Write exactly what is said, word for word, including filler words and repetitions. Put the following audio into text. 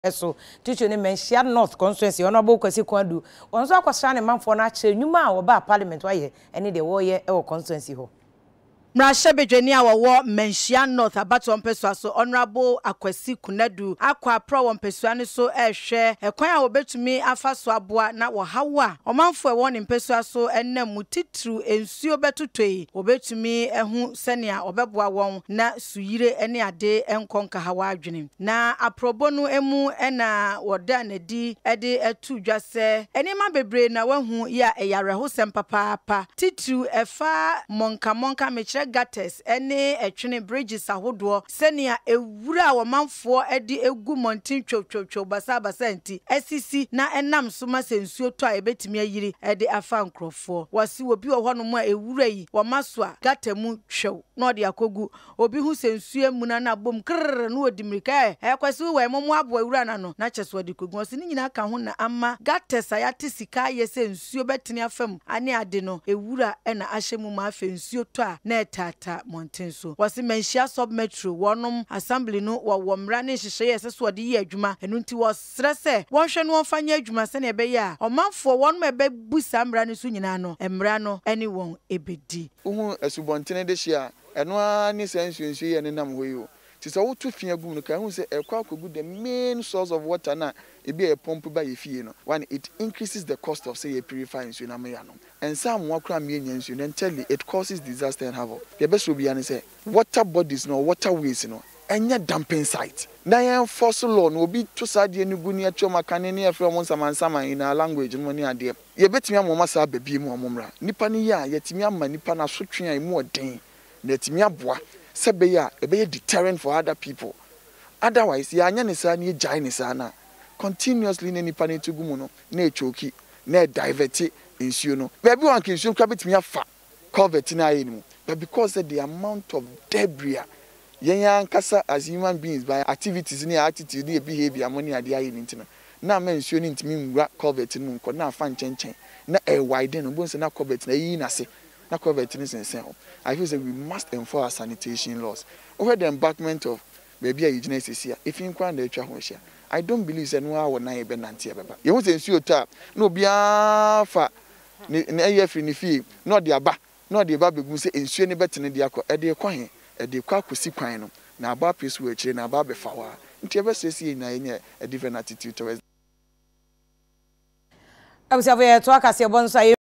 So teacher ne Manhyia North constituency honorable Kwesi Kwadu onso akwasra ne manfo na ache nwuma a wo ba parliament waye ene de wo ye e wo constituency ho Mrasha bedweni a wo Manhyia North abato mpesua so honorable Kwesi Kwadu akwa pro wo mpesua ne so ehwe ekwan a obetumi afa so aboa na wo hawa omanfo e wo ne mpesua so enna mutitru ensuo betotoi obetumi ehu senia obeboa won na suyire ene ade enkonka hawa adwene na aprobo no emu ena woda na di ede etu dwase enema bebre na wahu ya eyareho sempapa titru efa monka monka meche gates ene etwene bridges ahodo senia ewura wo manfo ede egu montin twotwotwo basa basa nti esisi na enam so ma sensuo to a ebetimi ayiri ede afa nkrofo wasi obi wo hono mu a ewura yi wo maso a gatamu hwew na ode akogu obi hu sensuo mu na na bom krr na odimrika e kwasi wo emo abo ewura na no na kyeso ode kogu wasi ni nyina ka ho na ama gates ayate sika ye sensuo betini afam ane ade no ewura e na ahyemu ma afa nsuo to a na tata montenso wasi Manhyia sub metro wonom assembly no wo womra ne hyehye yeseso ode yi adwuma enu nti wo stresse wo hwe no fanya adwuma se na ebe ya omanfo wonom ebe busa mra ne so nyina no emra no ene won ebedi uhu esubontene de hia eno ani sensuensu ye ne nam hoyi o ti so wo tu fia gum no ka hu se ekwa akogu the main source of water na ebi e pump ba ye fie no one it increases the cost of say purifying so na me ya no and some wakra me nya nsu no tell it causes disaster and havoc the best will be an say water bodies no waterways no enya dumping site na yan fossil law no obi to sade ni gu ni atwa makane ne afre mo nsamansama in our language no ni ade ye betimi amoma sa babi mu omomra nipa ni ya yetimi amma nipa na sotwe an mu odin na yetimi aboa sebe ya ebe ye deterrent for other people otherwise ya anya ne sa na ye jai ne sa na continuously ne nipa ne tugu no na echoki na divert insuo no baby wan kin insuo kwa betimi afa culvert na ayi mu but because of the amount of debris yenya nkasa as human beings by activities ni attitude ni behavior money ade ayi ni ntino na ma insuo ni ntimi nwura culvert no nko na afa nchenchen na e widen no bonse na culvert na yi na se na culvert ni sensen ho I feel say we must enforce our sanitation laws over the embankment of baby ayi gina sisia if in kwa na atwa ho hia I don't believe say no awo na ebe nante ebeba ye hu say nsuo ta na obi afa na ayi afri ni fie na ode aba na ode ba begu say nsuo ni betene de akọ e de kwa he e de kwa kosi kwan no na aba pesu we kire na aba be fawa nti ebe sesi na enye a different attitude towards abusia vo ye to akase bonso